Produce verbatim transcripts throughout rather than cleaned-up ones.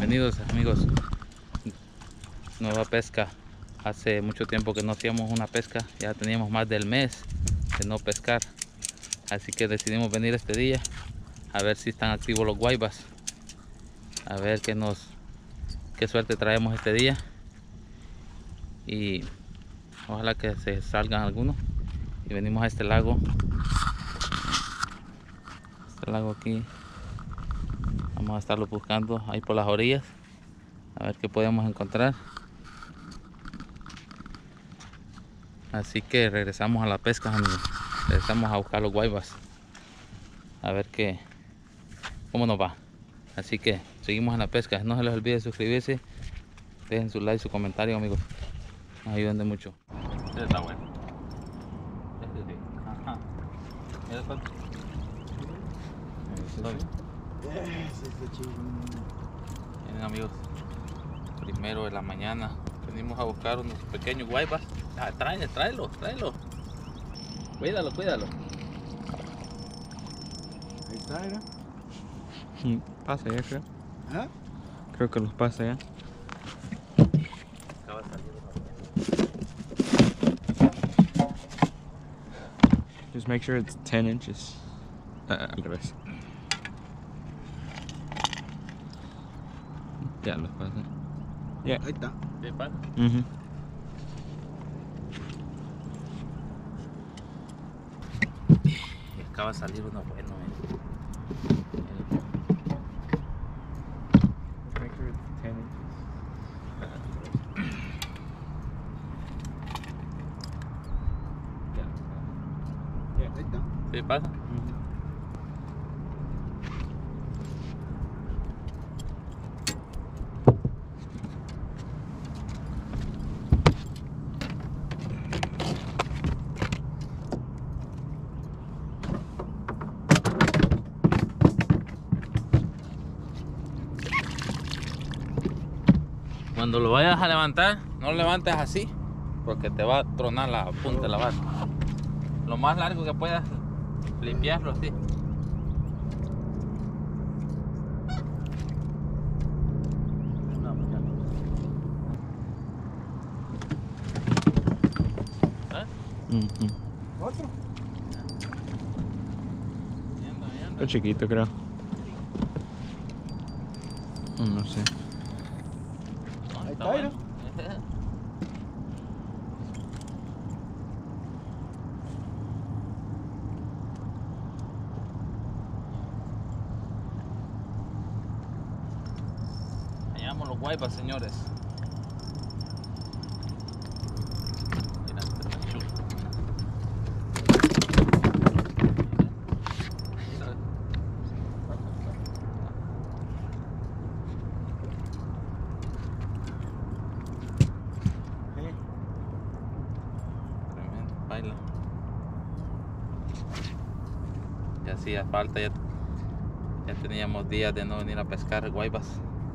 Bienvenidos amigos. Nueva pesca. Hace mucho tiempo que no hacíamos una pesca. Ya teníamos más del mes de no pescar. Así que decidimos venir este día a ver si están activos los guaybas. A ver qué nos qué suerte traemos este día. Y ojalá que se salgan algunos. Y venimos a este lago. Este lago aquí. Vamos a estarlo buscando ahí por las orillas. A ver qué podemos encontrar. Así que regresamos a la pesca, amigos. Regresamos a buscar los guaybas. A ver qué, cómo nos va. Así que seguimos en la pesca. No se les olvide suscribirse. Dejen su like, su comentario, amigos. Nos ayudan de mucho. Este está bueno. Este sí. Ajá. Mira esto. Miren, amigos. Primero de la mañana. Venimos a buscar unos pequeños guaybas. Ah, tráelo, tráelo, tráelo. Cuídalo, cuídalo. Ahí está, ¿no? Pasa ya, creo. ¿Ah? Creo que los pasa ya. Acaba de salir una Just make sure it's ten inches. Uh, al revés. Ya los pasa. Ya. Ahí está. ¿Qué pasa? Mhm. Acaba de salir uno bueno, eh. Make sure it's ten inches. Ya. Ya. Ahí está. ¿Qué pasa? Cuando lo vayas a levantar, no lo levantes así, porque te va a tronar la punta de la base. Lo más largo que puedas, limpiarlo así. ¿Eh? Mhm. ¿Otro? Ahí anda, ahí anda. Está chiquito, creo. Oh, no sé. No, Ahí está está, bueno. Hallamos los guaybas, señores. Mira, este está chulo. Mira. Sí. Tremendo, baila. Ya hacía falta, ya, ya teníamos días de no venir a pescar guaybas.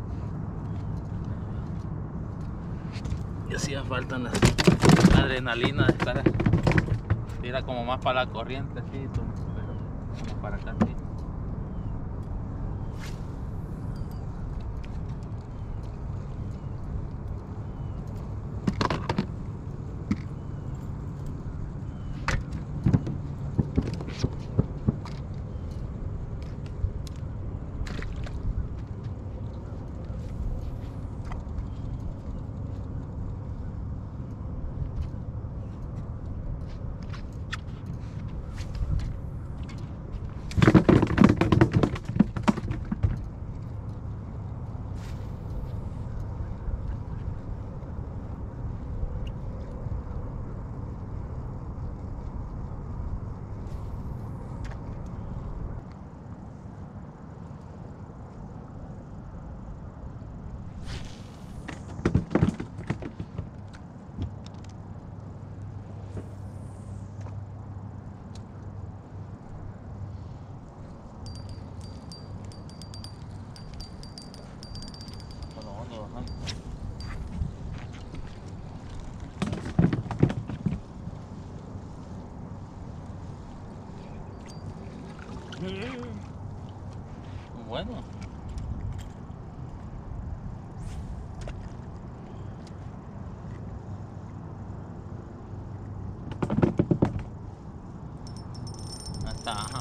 Y hacía falta la, la adrenalina de estar, tira como más para la corriente, así, pero como para acá, sí. Bueno, vamos bajando. Bueno.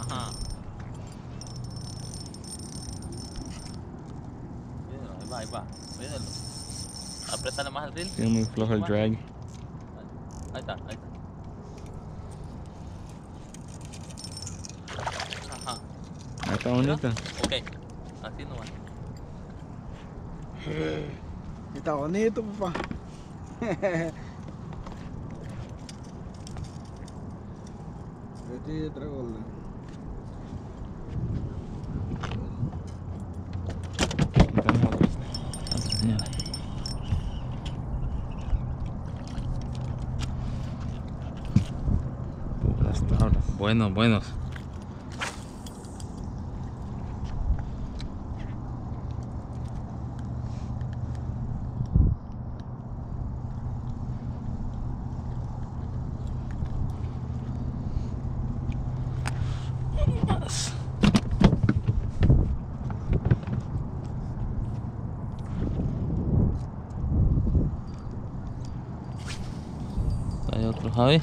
Ajá. Mírenlo, ahí va, ahí va. Mírenlo. Apriétale más el reel. Tiene muy flojo el drag. Ahí está, ahí está. Ajá. Ahí está bonito. Ok. Así nomás. Está bonito, papá. Este traigo el... Tenemos otros. Señora. Puras tablas. Buenos, buenos. Más. Hay otro, Javi.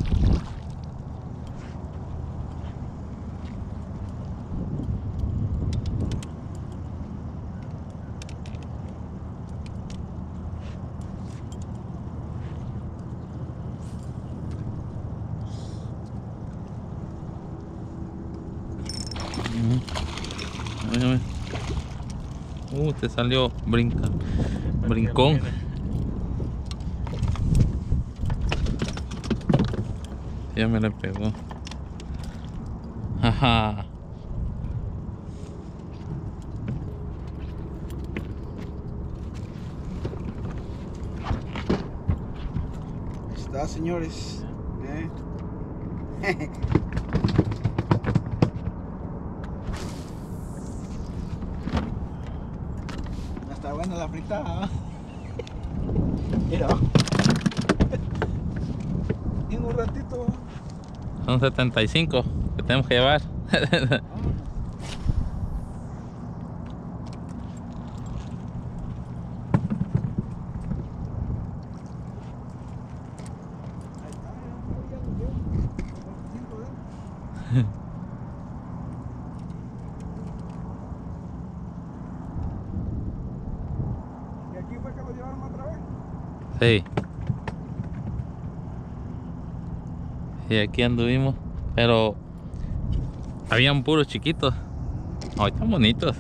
Ujú. Uh, te salió brinca, brincón. Ya me le pegó. Jaja. Ahí está, señores. ¿Eh? Está buena la fritada. Mira. En un ratito. Son setenta y cinco que tenemos que llevar. ¿Y aquí fue que lo llevaron otra vez? Sí. Y aquí anduvimos, pero habían puros chiquitos. Ay, están bonitos.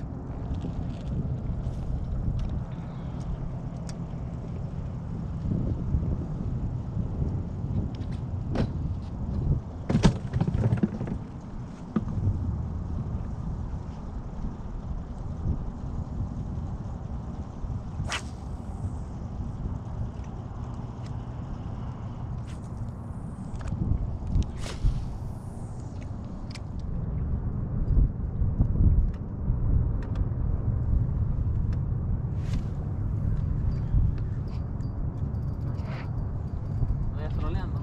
Voy troleando.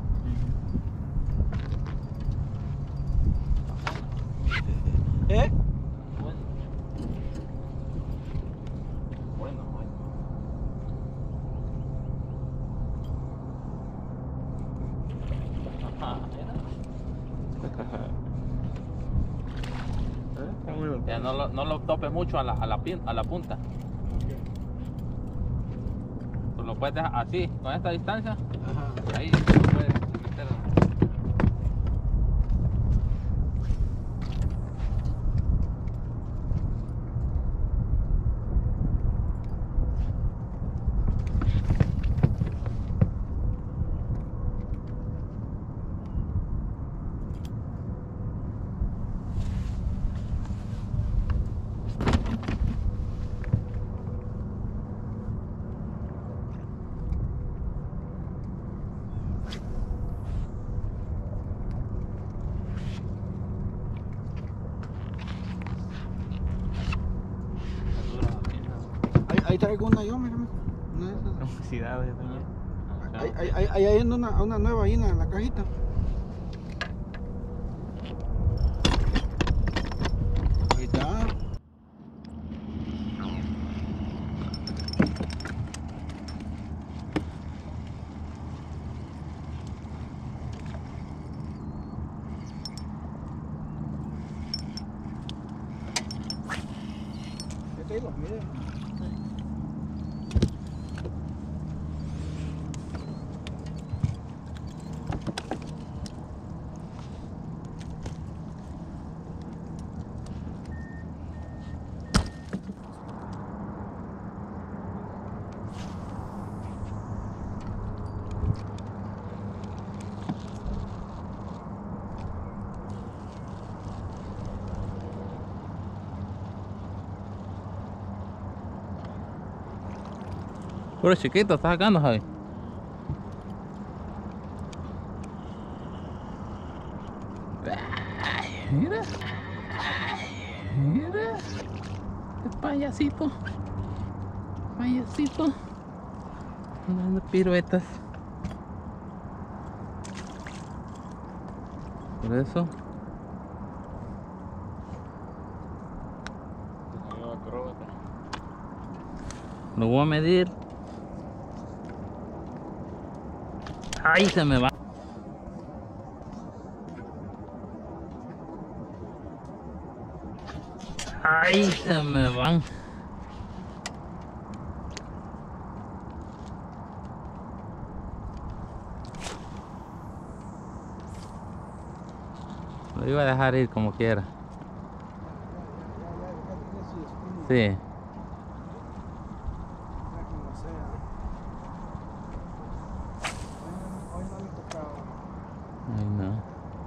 ¿Eh? Bueno. Bueno, bueno. Ajá, mira. Está muy bonito. Ya no lo, no lo topes mucho a la, a la, pin- a la punta. Tú lo puedes dejar así, con esta distancia. Ajá. Ahí lo puedes meter. Ahí, ahí traigo una yo, mira. Una de esas. Felicidades también. Ahí, ahí, ahí, ahí hay una, una nueva ahí en la, en la cajita. Ahí está. que los mide. Puro chiquito, está sacando, Javi. Ay, mira. Ay, mira. Este payasito. Payasito. Dando piruetas. Por eso. Lo voy a medir. Ahí se me va. Ahí se me van. Lo iba a dejar ir como quiera. Sí. Ay, no.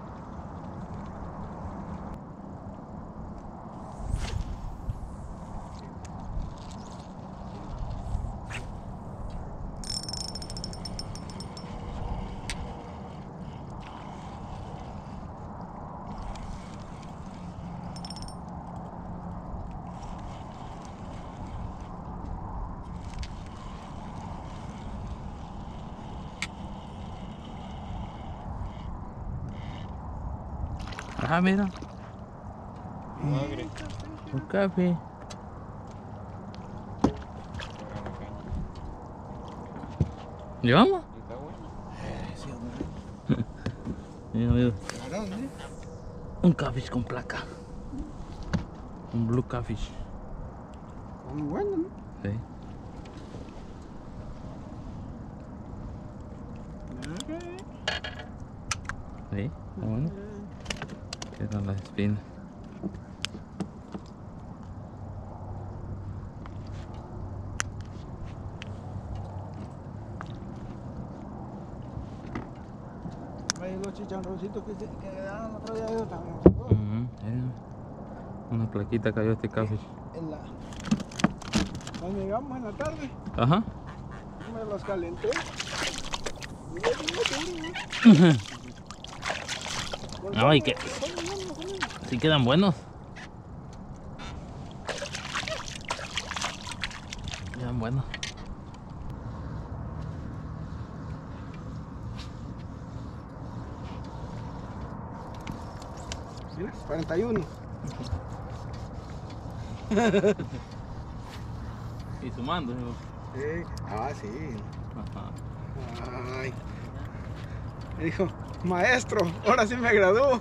Ah, mira. Un café. ¿Llevamos? Mira, mira. Un catfish con placa. Un blue catfish. Muy bueno, ¿no? Sí. Sí, está bueno. Quedan las espinas. Ahí los chicharroncitos que, se- que dan el otro día yo también. Uh-huh. Yeah. Una plaquita cayó este catfish. En la... Cuando llegamos en la tarde, Ajá. me los calenté. Ay, que sí quedan buenos. Quedan buenos. Mira, cuarenta y uno. Y sumando. Sí. Ah, sí. Ajá. Ay. Me dijo, maestro, ahora sí me graduó.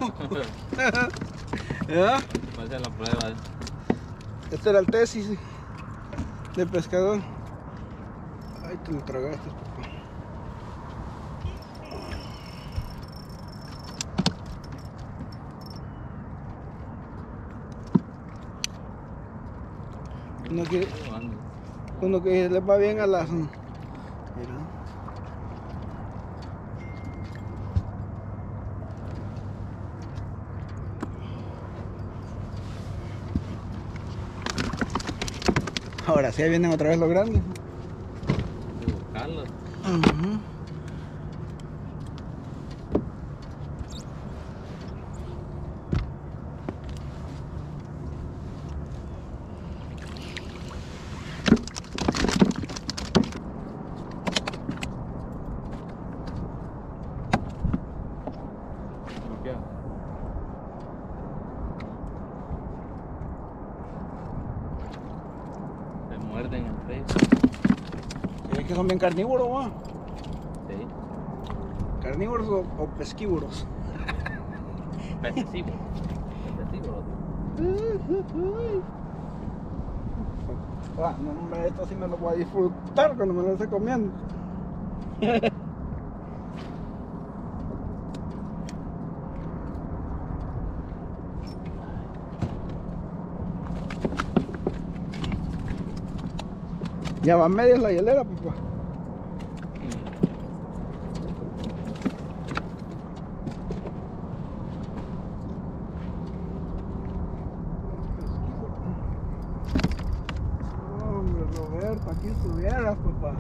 ¿Ya? Va a ser la prueba. Este era el tesis de pescador. Ay, te lo tragaste, papá. Uno que, uno que le va bien a las... Mira. Ahora sí, ahí vienen otra vez los grandes. Buscarlos. Ujú. Se muerden entre ellos. Es que son bien carnívoros, ¿va? Sí. ¿Carnívoros o, o pesquívoros? Pececívoro. Pececívoro. Ah, no, hombre, esto sí me lo voy a disfrutar cuando me lo esté comiendo. Ya va media la hielera, papá. Hombre, Roberto, aquí estuvieras, papá.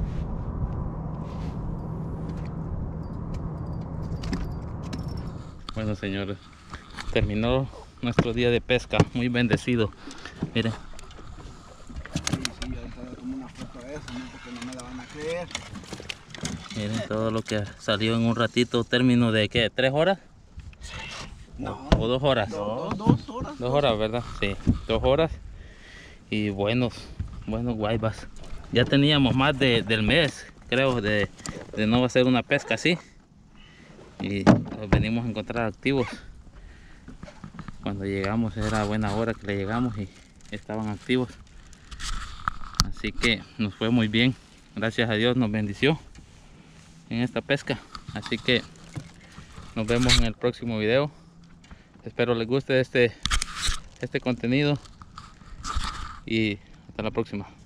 Bueno, señores, terminó nuestro día de pesca, muy bendecido. Miren, Sí, sí, ahorita tomo una foto de eso, ¿no? Porque no me la van a creer. miren todo lo que salió en un ratito. Término de ¿qué? ¿Tres horas? No. ¿O dos horas? Dos, dos horas. Dos horas, ¿verdad? Sí, dos horas. Y buenos, buenos guaybas. Ya teníamos más de, del mes, creo, de, de no hacer una pesca así. Y los venimos a encontrar activos. Cuando llegamos era buena hora que le llegamos y estaban activos. Así que nos fue muy bien. Gracias a Dios nos bendició en esta pesca. Así que nos vemos en el próximo video. Espero les guste este, este contenido. Y hasta la próxima.